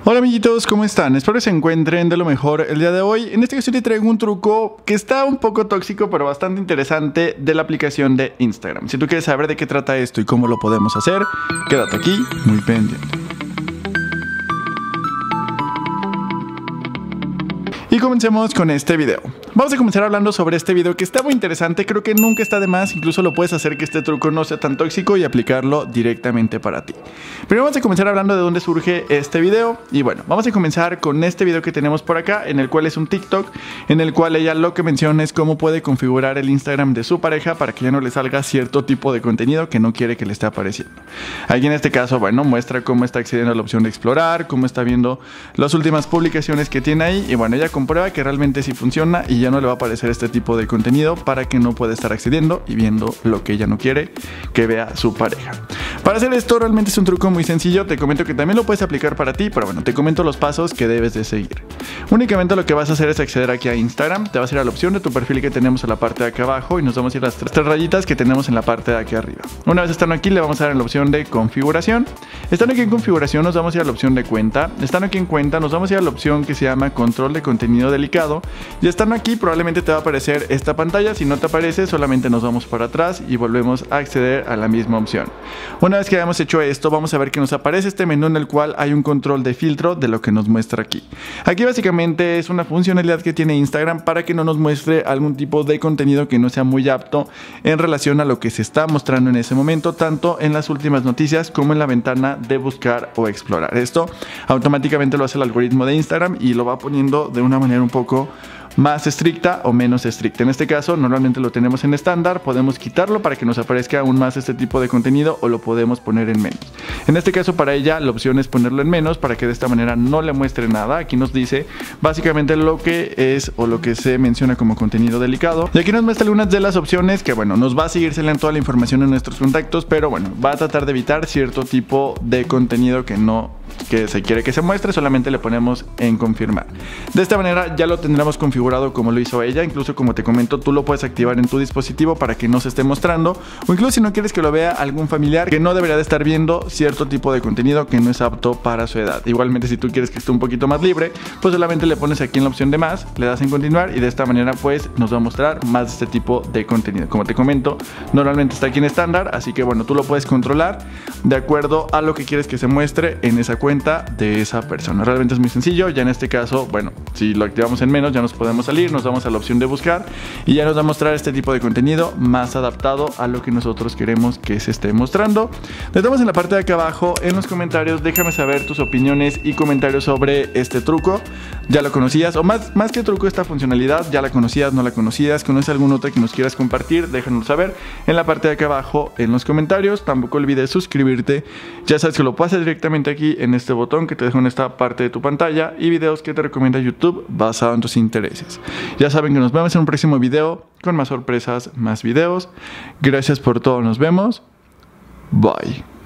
Hola amiguitos, ¿cómo están? Espero que se encuentren de lo mejor el día de hoy. En este caso te traigo un truco que está un poco tóxico pero bastante interesante de la aplicación de Instagram. Si tú quieres saber de qué trata esto y cómo lo podemos hacer, quédate aquí muy pendiente. Y comencemos con este video. Vamos a comenzar hablando sobre este video que está muy interesante. Creo que nunca está de más, incluso lo puedes hacer que este truco no sea tan tóxico y aplicarlo directamente para ti. Primero vamos a comenzar hablando de dónde surge este video. Y bueno, vamos a comenzar con este video que tenemos por acá, en el cual es un TikTok, en el cual ella lo que menciona es cómo puede configurar el Instagram de su pareja para que ya no le salga cierto tipo de contenido que no quiere que le esté apareciendo. Aquí en este caso, bueno, muestra cómo está accediendo a la opción de explorar, cómo está viendo las últimas publicaciones que tiene ahí. Y bueno, ella comprueba que realmente sí funciona y ya no le va a aparecer este tipo de contenido para que no pueda estar accediendo y viendo lo que ella no quiere que vea su pareja. Para hacer esto realmente es un truco muy sencillo. Te comento que también lo puedes aplicar para ti, pero bueno, te comento los pasos que debes de seguir. Únicamente lo que vas a hacer es acceder aquí a Instagram. Te vas a ir a la opción de tu perfil que tenemos en la parte de acá abajo y nos vamos a ir a las tres rayitas que tenemos en la parte de aquí arriba. Una vez estando aquí le vamos a dar en la opción de configuración. Estando aquí en configuración nos vamos a ir a la opción de cuenta. Estando aquí en cuenta nos vamos a ir a la opción que se llama control de contenido delicado. Y estando aquí probablemente te va a aparecer esta pantalla. Si no te aparece, solamente nos vamos para atrás y volvemos a acceder a la misma opción. Una vez que hayamos hecho esto, vamos a ver que nos aparece este menú en el cual hay un control de filtro de lo que nos muestra aquí. Aquí básicamente es una funcionalidad que tiene Instagram para que no nos muestre algún tipo de contenido que no sea muy apto en relación a lo que se está mostrando en ese momento, tanto en las últimas noticias como en la ventana de buscar o explorar. Esto automáticamente lo hace el algoritmo de Instagram y lo va poniendo de una manera un poco más estricta o menos estricta. En este caso normalmente lo tenemos en estándar, podemos quitarlo para que nos aparezca aún más este tipo de contenido o lo podemos poner en menos. En este caso para ella la opción es ponerlo en menos para que de esta manera no le muestre nada. Aquí nos dice básicamente lo que es o lo que se menciona como contenido delicado. Y aquí nos muestra algunas de las opciones que bueno, nos va a seguir saliendo toda la información en nuestros contactos, pero bueno, va a tratar de evitar cierto tipo de contenido que se quiere que se muestre, solamente le ponemos en confirmar. De esta manera ya lo tendremos configurado como lo hizo ella. Incluso como te comento, tú lo puedes activar en tu dispositivo para que no se esté mostrando, o incluso si no quieres que lo vea algún familiar que no debería de estar viendo cierto tipo de contenido que no es apto para su edad. Igualmente si tú quieres que esté un poquito más libre, pues solamente le pones aquí en la opción de más, le das en continuar y de esta manera pues nos va a mostrar más de este tipo de contenido. Como te comento, normalmente está aquí en estándar, así que bueno, tú lo puedes controlar de acuerdo a lo que quieres que se muestre en esa cuenta de esa persona. Realmente es muy sencillo. Ya en este caso, bueno, si lo activamos en menos ya nos podemos salir, nos vamos a la opción de buscar y ya nos va a mostrar este tipo de contenido más adaptado a lo que nosotros queremos que se esté mostrando. Le damos en la parte de acá abajo en los comentarios, déjame saber tus opiniones y comentarios sobre este truco. ¿Ya lo conocías? O más que truco, esta funcionalidad, ¿ya la conocías? ¿No la conocías? ¿Conoces alguna otra que nos quieras compartir? Déjanos saber en la parte de acá abajo en los comentarios. Tampoco olvides suscribirte. Ya sabes que lo puedes hacer directamente aquí en este botón que te dejo en esta parte de tu pantalla y videos que te recomienda YouTube basado en tus intereses. Ya saben que nos vemos en un próximo video con más sorpresas, más videos. Gracias por todo, nos vemos. Bye.